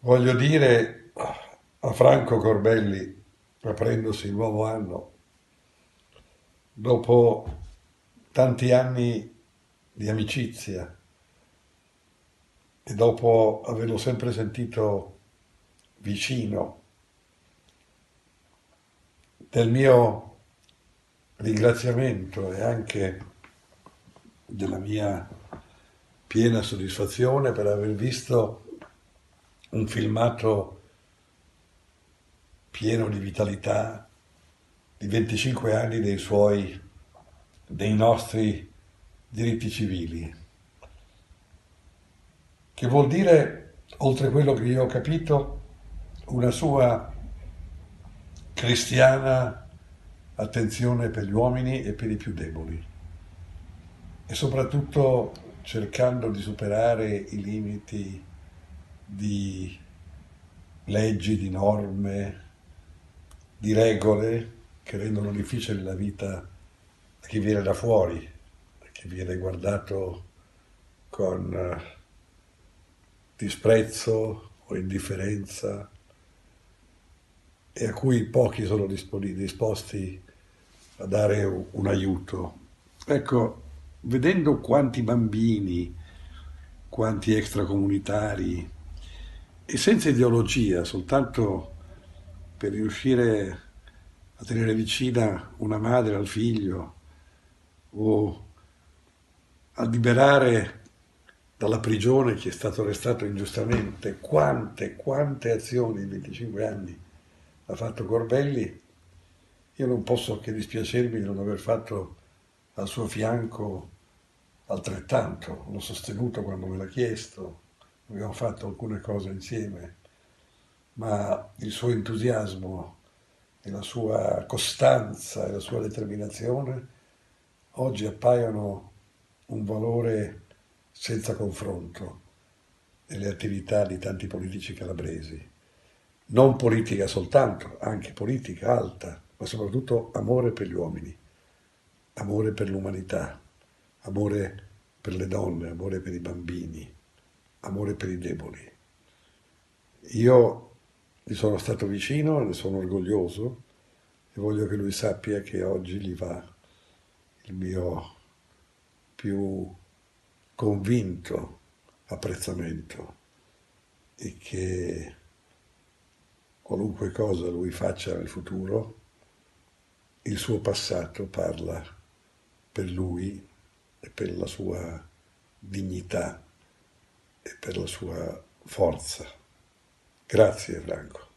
Voglio dire a Franco Corbelli, aprendosi il nuovo anno, dopo tanti anni di amicizia e dopo averlo sempre sentito vicino, del mio ringraziamento e anche della mia piena soddisfazione per aver visto un filmato pieno di vitalità, di 25 anni dei nostri diritti civili, che vuol dire, oltre quello che io ho capito, una sua cristiana attenzione per gli uomini e per i più deboli e soprattutto cercando di superare i limiti di leggi, di norme, di regole che rendono difficile la vita a chi viene da fuori, a chi viene guardato con disprezzo o indifferenza e a cui pochi sono disposti a dare un aiuto. Ecco, vedendo quanti bambini, quanti extracomunitari e senza ideologia, soltanto per riuscire a tenere vicina una madre al figlio o a liberare dalla prigione chi è stato arrestato ingiustamente, quante azioni in 25 anni ha fatto Corbelli, io non posso che dispiacermi di non aver fatto al suo fianco altrettanto. L'ho sostenuto quando me l'ha chiesto, abbiamo fatto alcune cose insieme, ma il suo entusiasmo e la sua costanza e la sua determinazione oggi appaiono un valore senza confronto nelle attività di tanti politici calabresi. Non politica soltanto, anche politica alta, ma soprattutto amore per gli uomini, amore per l'umanità, amore per le donne, amore per i bambini, amore per i deboli. Io gli sono stato vicino, ne sono orgoglioso e voglio che lui sappia che oggi gli va il mio più convinto apprezzamento e che qualunque cosa lui faccia nel futuro, il suo passato parla per lui e per la sua dignità e per la sua forza. Grazie Franco.